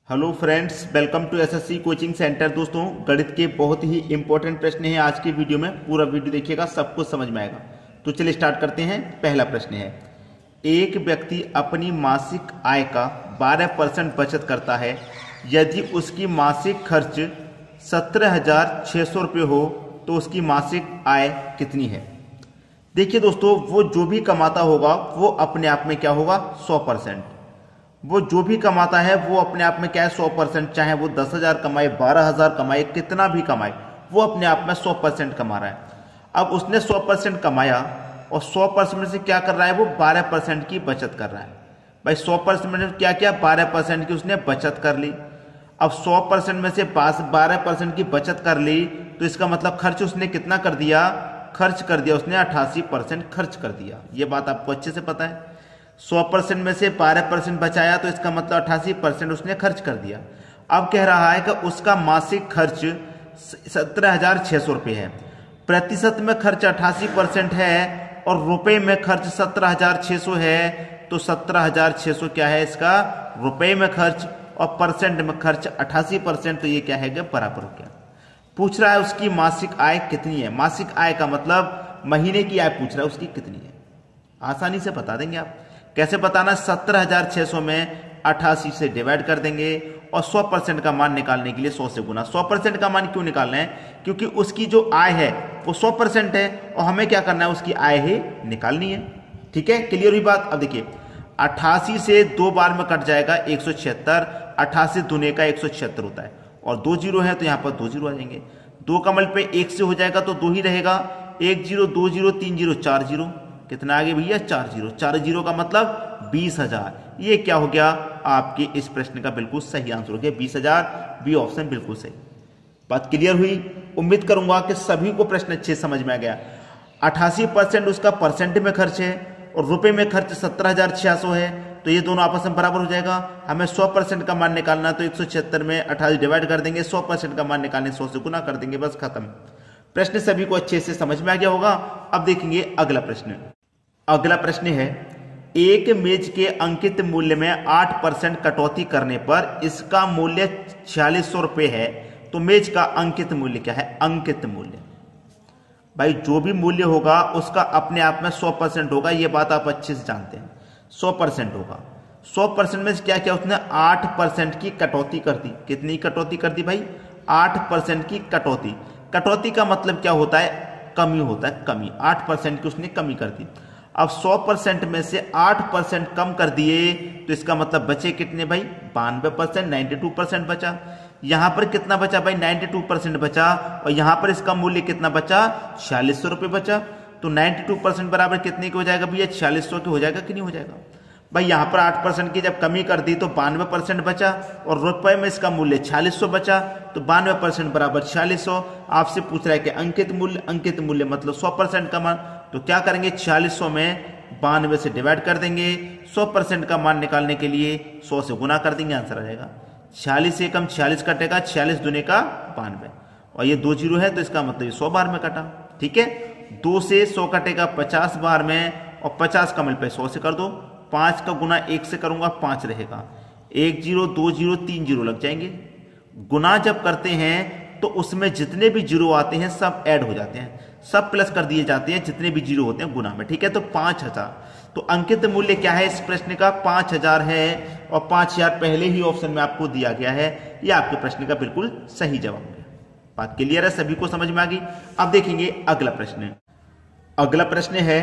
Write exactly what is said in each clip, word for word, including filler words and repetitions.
Hello friends, welcome to SSC coaching centre. दोस्तों, गणित के बहुत ही इंपॉर्टेंट प्रश्न हैं आज की वीडियो में। पूरा वीडियो देखिएगा, सब कुछ समझ में आएगा। तो चलिए स्टार्ट करते हैं। पहला प्रश्न है, एक व्यक्ति अपनी मासिक आय का बारह परसेंट बचत करता है। यदि उसकी मासिक खर्च सत्रह हजार छः सौ रुपये हो तो उसकी मासिक आय कितनी है। देखिए दोस्तों, वो जो भी कमाता होगा वो अपने आप में क्या होगा, सौ परसेंट। वो जो भी कमाता है वो अपने आप में क्या है, सौ परसेंट। चाहे वो दस हजार कमाए, बारह हजार कमाए, कितना भी कमाए, वो अपने आप में सौ परसेंट कमा रहा है। अब उसने सौ परसेंट कमाया और सौ परसेंट में से क्या कर रहा है, वो बारह परसेंट की बचत कर रहा है। भाई सौ परसेंट में क्या किया, बारह परसेंट की उसने बचत कर ली। अब सौ परसेंट में से पास बारह परसेंट की बचत कर ली तो इसका मतलब खर्च उसने कितना कर दिया, खर्च कर दिया उसने अट्ठासी परसेंट खर्च कर दिया। ये बात आपको अच्छे से पता है। सौ परसेंट में से बारह परसेंट बचाया तो इसका मतलब अट्ठासी परसेंट उसने खर्च कर दिया। अब कह रहा है कि उसका मासिक खर्च सत्रह हजार छह सौ रुपये है। प्रतिशत में खर्च अट्ठासी परसेंट है और रुपए में खर्च सत्रह हजार छह सौ है। तो सत्रह हजार छह सौ क्या है इसका, रुपए में खर्च, और परसेंट में खर्च अट्ठासी परसेंट। तो ये क्या है, बराबर हो गया। पूछ रहा है उसकी मासिक आय कितनी है। मासिक आय का मतलब महीने की आय पूछ रहा है, उसकी कितनी है। आसानी से बता देंगे आप। कैसे बताना, सत्रह हजार छह सौ में अट्ठासी से डिवाइड कर देंगे और सौ परसेंट का मान निकालने के लिए सौ से गुना। सौ परसेंट का मान क्यों निकालना है, क्योंकि उसकी जो आय है वो सौ परसेंट है और हमें क्या करना है, उसकी आय ही निकालनी है। ठीक है, क्लियर हुई बात। अब देखिए, अट्ठासी से दो बार में कट जाएगा एक सौ छिहत्तर। अट्ठासी दुने का एक सौ छिहत्तर होता है और दो जीरो है तो यहाँ पर दो जीरो आ जाएंगे। दो कमल पे एक से हो जाएगा तो दो ही रहेगा। एक जीरो, दो जीरो, तीन जीरो, चार जीरो, कितना आगे भैया, चार जीरो। चार जीरो का मतलब बीस हजार। ये क्या हो गया, आपके इस प्रश्न का बिल्कुल सही आंसर हो गया, बीस हजार। बी ऑप्शन बिल्कुल सही। बात क्लियर हुई। उम्मीद करूंगा कि सभी को प्रश्न अच्छे समझ में आ गया। अट्ठासी परसेंट उसका परसेंट में खर्च है और रुपए में खर्च सत्रह हजार छह सौ है। तो ये दोनों आपस में बराबर हो जाएगा। हमें सौ परसेंट का मान निकालना, तो एक सौ छिहत्तर में अट्ठासी डिवाइड कर देंगे, सौ परसेंट का मान निकालने सौ से गुना कर देंगे, बस खत्म। प्रश्न सभी को अच्छे से समझ में आ गया होगा। अब देखेंगे अगला प्रश्न। अगला प्रश्न है, एक मेज के अंकित मूल्य में आठ परसेंट कटौती करने पर इसका मूल्य छियालीस सौ रुपये है। तो मेज का अंकित मूल्य क्या है, अंकित मूल्य। भाई जो भी मूल्य होगा उसका अपने आप में सौ परसेंट होगा, ये बात आप अच्छे से जानते हैं। सौ परसेंट होगा। सौ परसेंट में क्या क्या, उसने आठ परसेंट की कटौती कर दी। कितनी कटौती कर दी भाई, आठ परसेंट की कटौती। कटौती का मतलब क्या होता है, कमी होता है, कमी। आठ परसेंट की उसने कमी कर दी। अब सौ परसेंट में से आठ परसेंट कम कर दिए तो इसका मतलब बचे कितने भाई, बानवे परसेंट, नाइन्टी टू परसेंट बचा। यहां पर कितना बचा भाई, बानवे परसेंट बचा। और यहां पर इसका मूल्य कितना बचा, छियालीस सौ रुपये बचा। तो बानवे परसेंट बराबर कितने के हो जाएगा भैया, छियालीस सौ के हो जाएगा कि नहीं हो जाएगा भाई। यहां पर आठ परसेंट की जब कमी कर दी तो बानवे परसेंट बचा और रुपए में इसका मूल्य छियालीस सौ बचा। तो बानवे परसेंट बराबर छियालीस सौ। आपसे पूछ रहा है कि अंकित मूल्य, अंकित मूल्य मतलब सौ परसेंट का मान। तो क्या करेंगे, छियालीस सौ में बानवे से डिवाइड कर देंगे। सौ परसेंट का मान निकालने के लिए सौ से गुना कर देंगे, आंसर आ जाएगा। छियालीस से कम छियालीस कटेगा, छियालीस दुने का बानवे, और ये दो जीरो है तो इसका मतलब ये सौ बार में कटा। ठीक है, दो से सौ कटेगा पचास बार में, और पचास कमल पे सौ से कर दो। पांच का गुना एक से करूंगा, पांच रहेगा। एक जीरो, दो जीरो, तीन जीरो लग जाएंगे। गुना जब करते हैं तो उसमें जितने भी जीरो आते हैं सब ऐड हो जाते हैं, सब प्लस कर दिए जाते हैं जितने भी जीरो होते हैं गुना में। ठीक है, तो पांच हजार। तो अंकित मूल्य क्या है इस प्रश्न का, पांच हजार है। और पांच हजार पहले ही ऑप्शन में आपको दिया गया है। यह आपके प्रश्न का बिल्कुल सही जवाब है। बात क्लियर है, सभी को समझ में आ गई। अब देखेंगे अगला प्रश्न। अगला प्रश्न है,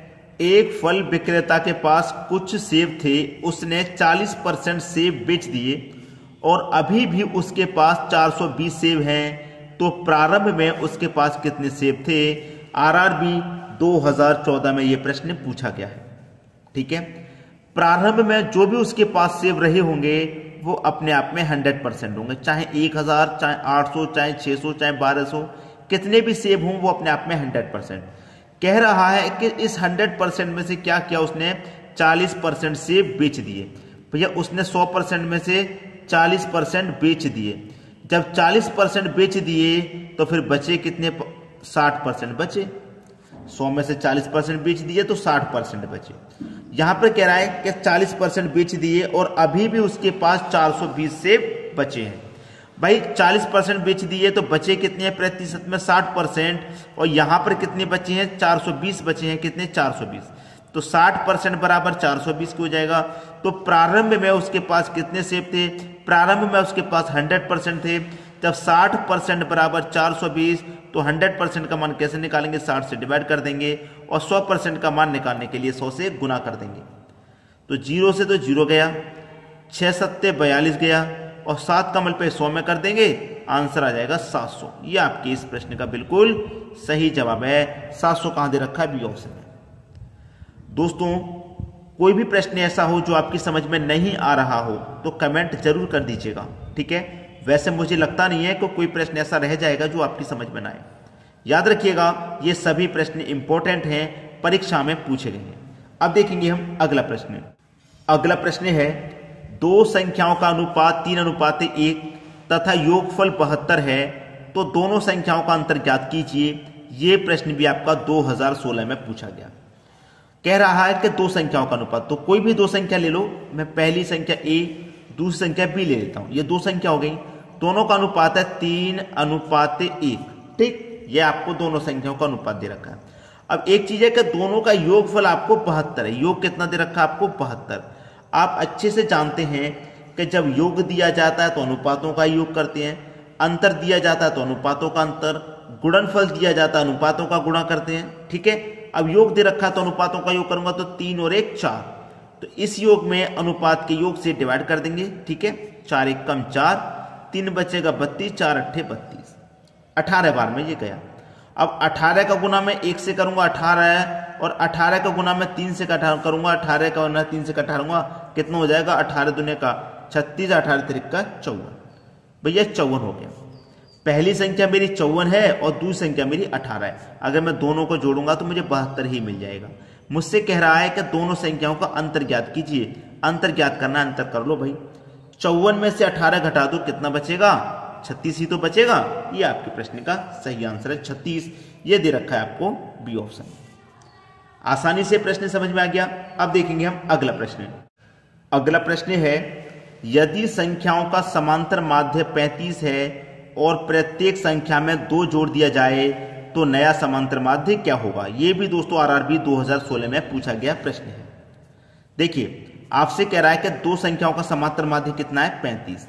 एक फल विक्रेता के पास कुछ सेब थे, उसने चालीस परसेंट सेब बेच दिए और अभी भी उसके पास चार सौ बीस सेब हैं। तो प्रारंभ में उसके पास कितने सेब थे। आरआरबी दो हज़ार चौदह में यह प्रश्न पूछा गया है। ठीक है, प्रारंभ में जो भी उसके पास सेब रहे होंगे वो अपने आप में हंड्रेड परसेंट होंगे। चाहे एक हजार, चाहे आठ सौ, चाहे छह सौ, चाहे बारह सौ, कितने भी सेब हों वो अपने आप में हंड्रेड परसेंट। कह रहा है कि इस हंड्रेड परसेंट में से क्या किया उसने, चालीस परसेंट सेब बेच दिए। भैया उसने सौ परसेंट में से चालीस परसेंट बेच दिए। जब चालीस परसेंट बेच दिए तो फिर बचे कितने, साठ परसेंट बचे। सौ में से चालीस परसेंट बेच दिए तो साठ परसेंट बचे। यहां पर कह रहा है कि चालीस परसेंट बेच दिए और अभी भी उसके पास चार सौ बीस से बचे हैं। भाई चालीस परसेंट बेच दिए तो बचे कितने हैं प्रतिशत में, साठ परसेंट, और यहां पर कितने बचे हैं, चार सौ बीस बचे हैं, कितने, चार सौ बीस। तो साठ परसेंट बराबर चार सौ बीस हो जाएगा। तो प्रारंभ में उसके पास कितने सेब थे, प्रारंभ में उसके पास सौ परसेंट थे। जब साठ परसेंट बराबर चार सौ बीस, तो सौ परसेंट का मान कैसे निकालेंगे, साठ से डिवाइड कर देंगे और सौ परसेंट का मान निकालने के लिए सौ से गुना कर देंगे। तो जीरो से तो जीरो गया, छः सत्ते बयालीस गया और सात का मल्टीप्लाई सौ में कर देंगे, आंसर आ जाएगा सात सौ। ये आपके इस प्रश्न का बिल्कुल सही जवाब है। सात सौ कहां दे रखा है, बी ऑप्शन में। दोस्तों कोई भी प्रश्न ऐसा हो जो आपकी समझ में नहीं आ रहा हो तो कमेंट जरूर कर दीजिएगा, ठीक है। वैसे मुझे लगता नहीं है कि कोई प्रश्न ऐसा रह जाएगा जो आपकी समझ में ना आए। याद रखिएगा ये सभी प्रश्न इंपॉर्टेंट हैं, परीक्षा में पूछे गए हैं। अब देखेंगे हम अगला प्रश्न। अगला प्रश्न है दो संख्याओं का अनुपात तीन अनुपात एक तथा योगफल बहत्तर है, तो दोनों संख्याओं का अंतर ज्ञात कीजिए। ये प्रश्न भी आपका दो हज़ार सोलह में पूछा गया। कह रहा है कि दो संख्याओं का अनुपात, तो कोई भी दो संख्या ले लो। मैं पहली संख्या ए, दूसरी संख्या बी ले लेता हूं। ये दो संख्या हो गई, दोनों का अनुपात है तीन अनुपात एक, ठीक। ये आपको दोनों संख्याओं का अनुपात दे रखा है। अब एक चीज है कि दोनों का योगफल आपको बहत्तर है। योग कितना दे रखा है आपको, बहत्तर। आप अच्छे से जानते हैं कि जब योग दिया जाता है तो अनुपातों का योग करते हैं, अंतर दिया जाता है तो अनुपातों का अंतर, गुणनफल दिया जाता है अनुपातों का गुणा करते हैं, ठीक है। अब योग दे रखा है तो अनुपातों का योग करूंगा तो तीन और एक चार, तो इस योग में अनुपात के योग से डिवाइड कर देंगे, ठीक है। चार एक कम चार, तीन बचेगा बत्तीस, चार अट्ठे बत्तीस, अठारह बार में ये गया। अब अठारह का गुना मैं एक से करूंगा अठारह, और अठारह का गुना मैं तीन से करूंगा, अठारह का गुना तीन से करूंगा, कितना हो जाएगा, अठारह दुनिया का छत्तीस, अठारह तिरक का चौवन। भैया चौवन हो गया। पहली संख्या मेरी चौवन है और दूसरी संख्या मेरी अठारह है। अगर मैं दोनों को जोड़ूंगा तो मुझे बहत्तर ही मिल जाएगा। मुझसे कह रहा है कि दोनों संख्याओं का अंतर ज्ञात कीजिए। अंतर ज्ञात करना, अंतर कर लो भाई। चौवन में से अठारह घटा दो, कितना बचेगा, छत्तीस ही तो बचेगा। ये आपके प्रश्न का सही आंसर है, छत्तीस। ये दे रखा है आपको बी ऑप्शन। आसानी से प्रश्न समझ में आ गया। अब देखेंगे हम अगला प्रश्न। अगला प्रश्न है यदि संख्याओं का समांतर माध्य पैंतीस है और प्रत्येक संख्या में दो जोड़ दिया जाए तो नया समांतर माध्य क्या होगा। यह भी दोस्तों आरआरबी दो हज़ार सोलह में पूछा गया प्रश्न है। देखिए आपसे कह रहा है कि दो संख्याओं का समांतर माध्य कितना है, पैंतीस,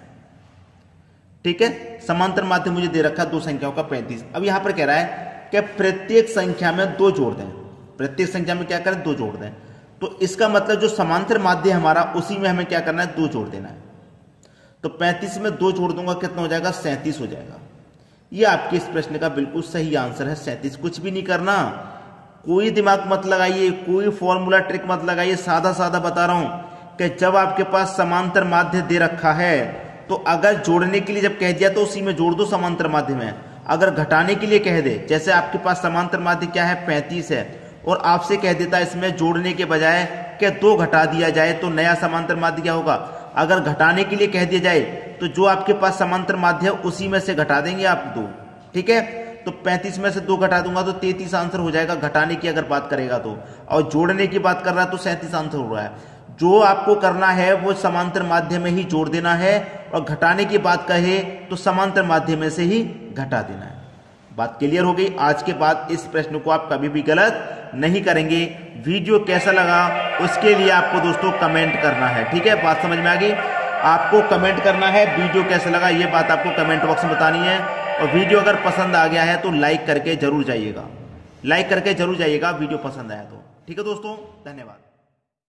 ठीक है। समांतर माध्य मुझे दे रखा है दो संख्याओं का पैंतीस। अब यहां पर कह रहा है कि प्रत्येक संख्या में दो जोड़ दें, प्रत्येक संख्या में क्या करें, दो जोड़ दें। तो इसका मतलब जो समांतर माध्य हमारा उसी में हमें क्या करना है, दो जोड़ देना है। तो पैंतीस में दो जोड़ दूंगा, कितना हो जाएगा, सैंतीस हो जाएगा। ये आपके इस प्रश्न का बिल्कुल सही आंसर है, सैंतीस। कुछ भी नहीं करना, कोई दिमाग मत लगाइए, कोई फॉर्मूला ट्रिक मत लगाइए, सादा सादा बता रहा हूं कि जब आपके पास समांतर माध्य दे रखा है तो अगर जोड़ने के लिए जब कह दिया तो उसी में जोड़ दो समांतर माध्य में। अगर घटाने के लिए कह दे, जैसे आपके पास समांतर माध्य क्या है, पैंतीस है, और आपसे कह देता इसमें जोड़ने के बजाय कि दो घटा दिया जाए तो नया समांतर माध्य क्या होगा। अगर घटाने के लिए कह दिया जाए तो जो आपके पास समांतर माध्य है उसी में से घटा देंगे आप दो, ठीक है। तो पैंतीस में से दो घटा दूंगा तो तैंतीस आंसर हो जाएगा, घटाने की अगर बात करेगा तो। और जोड़ने की बात कर रहा है तो सैंतीस आंसर हो रहा है। जो आपको करना है वो समांतर माध्य में ही जोड़ देना है, और घटाने की बात कहे तो समांतर माध्य में से ही घटा देना है। बात क्लियर हो गई। आज के बाद इस प्रश्न को आप कभी भी गलत नहीं करेंगे। वीडियो कैसा लगा उसके लिए आपको दोस्तों कमेंट करना है, ठीक है। बात समझ में आ गई। आपको कमेंट करना है वीडियो कैसा लगा, ये बात आपको कमेंट बॉक्स में बतानी है। और वीडियो अगर पसंद आ गया है तो लाइक करके जरूर जाइएगा, लाइक करके जरूर जाइएगा वीडियो पसंद आया तो, ठीक है दोस्तों। धन्यवाद।